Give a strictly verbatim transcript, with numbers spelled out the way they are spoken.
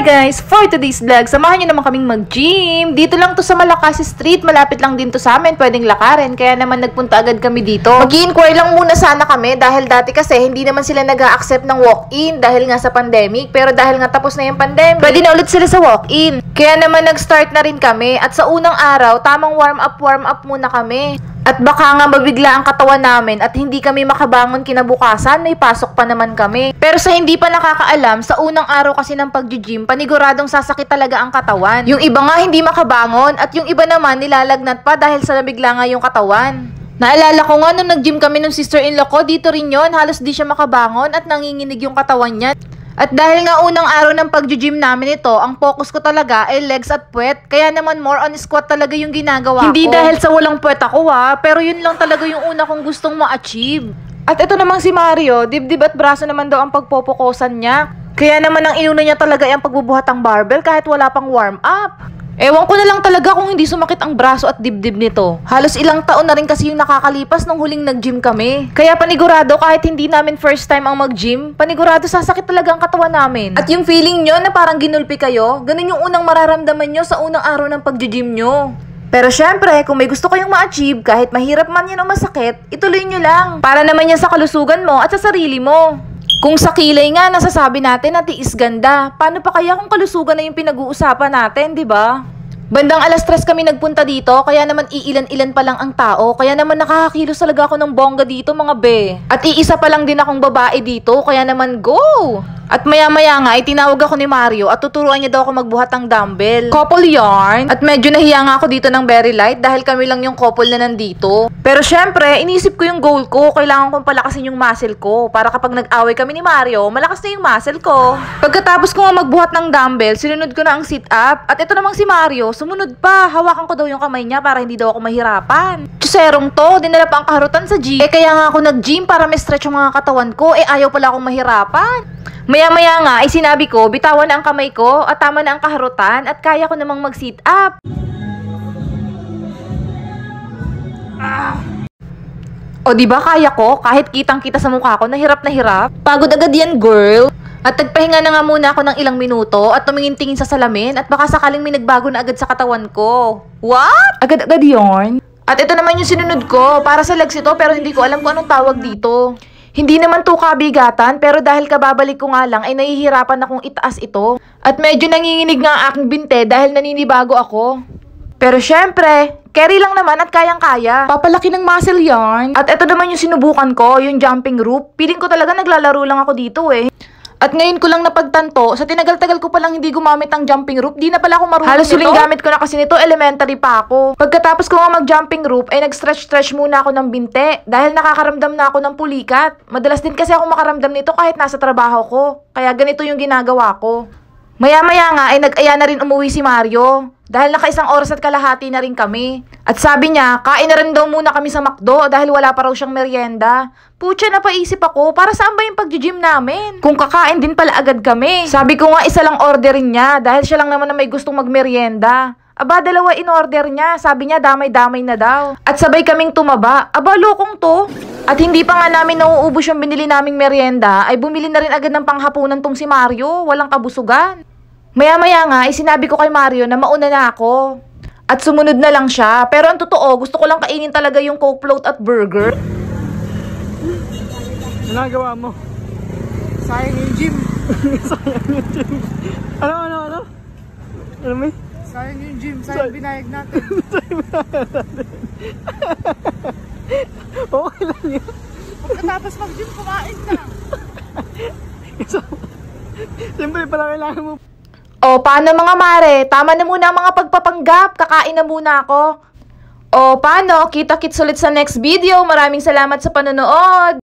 guys! For today's vlog, samahan nyo naman kaming mag-gym. Dito lang to sa Malakas Street. Malapit lang din to sa amin. Pwedeng lakarin. Kaya naman nagpunta agad kami dito. Mag-i-inquire lang muna sana kami dahil dati kasi hindi naman sila nag-a-accept ng walk-in dahil nga sa pandemic. Pero dahil nga tapos na yung pandemic, pwede na ulit sila sa walk-in. Kaya naman nag-start na rin kami. At sa unang araw, tamang warm-up, warm-up muna kami. At baka nga mabigla ang katawan namin at hindi kami makabangon kinabukasan, may pasok pa naman kami. Pero sa hindi pa nakakaalam, sa unang araw kasi ng pag-gym, paniguradong sasakit talaga ang katawan. Yung iba nga hindi makabangon at yung iba naman nilalagnat pa dahil sa nabigla nga yung katawan. Naalala ko nga nung nag-gym kami ng sister-in-law ko, dito rin yon, halos di siya makabangon at nanginginig yung katawan niya. At dahil nga unang araw ng pag-gym namin ito, ang focus ko talaga ay legs at puwet. Kaya naman more on squat talaga yung ginagawa Hindi ko. Hindi dahil sa walang puwet ako ha, pero yun lang talaga yung una kong gustong ma-achieve. At ito namang si Mario, dibdib at braso naman daw ang pagpopokosan niya. Kaya naman ang inuna niya talaga ay ang pagbubuhat ng barbell kahit wala pang warm up. Ewan ko na lang talaga kung hindi sumakit ang braso at dibdib nito. Halos ilang taon na rin kasi yung nakakalipas nung huling nag-gym kami. Kaya panigurado kahit hindi namin first time ang mag-gym, panigurado sasakit talaga ang katawan namin. At yung feeling nyo na parang ginulpi kayo, ganun yung unang mararamdaman nyo sa unang araw ng pag-gym nyo. Pero syempre, kung may gusto kayong ma-achieve, kahit mahirap man yan o masakit, ituloy nyo lang. Para naman yan sa kalusugan mo at sa sarili mo. Kung sa kilay nga, nasasabi natin na tiis ganda. Paano pa kaya kung kalusugan na yung pinag-uusapan natin, di ba? Bandang alas tres kami nagpunta dito, kaya naman iilan-ilan pa lang ang tao. Kaya naman nakakakilos talaga ako ng bongga dito, mga be. At iisa pa lang din akong babae dito, kaya naman go! At maya-maya nga, itinawag ako ni Mario at tuturuan niya daw ako magbuhat ng dumbbell. Couple yarn. At medyo nahiya nga ako dito ng very light dahil kami lang yung couple na nandito. Pero syempre, inisip ko yung goal ko. Kailangan kong palakasin yung muscle ko para kapag nag-away kami ni Mario, malakas na yung muscle ko. Pagkatapos ko nga magbuhat ng dumbbell, sinunod ko na ang sit-up. At ito namang si Mario, sumunod pa. Hawakan ko daw yung kamay niya para hindi daw ako mahirapan. Tsuserong to, dinala pa ang kaharutan sa gym. Eh kaya nga ako nag-gym para ma-stretch yung mga katawan ko. Eh ayaw pala akong mahirapan. Maya-maya nga ay sinabi ko, bitawan na ang kamay ko at tama na ang kaharutan at kaya ko namang mag-sit up. Ah. O diba kaya ko? Kahit kitang-kita sa mukha ko, nahirap na hirap. Pagod agad yan, girl. At nagpahinga na nga muna ako ng ilang minuto at tumingin-tingin sa salamin at baka sakaling may nagbago na agad sa katawan ko. What? Agad-agad yun? At ito naman yung sinunod ko. Para sa legs ito pero hindi ko alam kung anong tawag dito. Hindi naman to kabigatan, pero dahil kababalik ko nga lang ay nahihirapan akong itaas ito. At medyo nanginginig nga ang aking binte dahil naninibago ako. Pero syempre, carry lang naman at kayang-kaya. Papalaki ng muscle yarn. At ito naman yung sinubukan ko, yung jumping rope. Piling ko talaga naglalaro lang ako dito eh. At ngayon ko lang napagtanto, sa tinagal-tagal ko palang hindi gumamit ng jumping rope, di na pala ako marunong nito. Halos huling gamit ko na kasi nito, elementary pa ako. Pagkatapos ko nga mag-jumping rope, ay nag-stretch-stretch muna ako ng binte. Dahil nakakaramdam na ako ng pulikat. Madalas din kasi ako makaramdam nito kahit nasa trabaho ko. Kaya ganito yung ginagawa ko. Maya-maya nga ay nag-aya na rin umuwi si Mario. Dahil naka-isang oras at kalahati na rin kami. At sabi niya, kain na rin daw muna kami sa McDo dahil wala pa raw siyang merienda. Pucha, napaisip ako, para saan ba yung pag-gym namin? Kung kakain din pala agad kami. Sabi ko nga isa lang orderin niya dahil siya lang naman na may gustong magmerienda. Aba, dalawa in-order niya. Sabi niya, damay-damay na daw. At sabay kaming tumaba. Aba, lokong to. At hindi pa nga namin nauubos yung binili naming merienda, ay bumili na rin agad ng panghapunan tong si Mario. Walang kabusugan. Maya-maya nga, ay sinabi ko kay Mario na mauna na ako. At sumunod na lang siya. Pero ang totoo, gusto ko lang kainin talaga yung Coke float at burger. Ginagawa mo? Sayang yung gym. Sayang yung gym. Ano, ano, ano? Ano may? Sayang yung gym, sayang binayag natin. Sayang binayag natin. Okay lang yun. Pagkatapos mag-gym, kumain ka. So, siyempre pala kailangan mo. O, paano mga mare? Tama na muna ang mga pagpapanggap. Kakain na muna ako. O, paano? Kita-kits ulit sa next video. Maraming salamat sa panonood.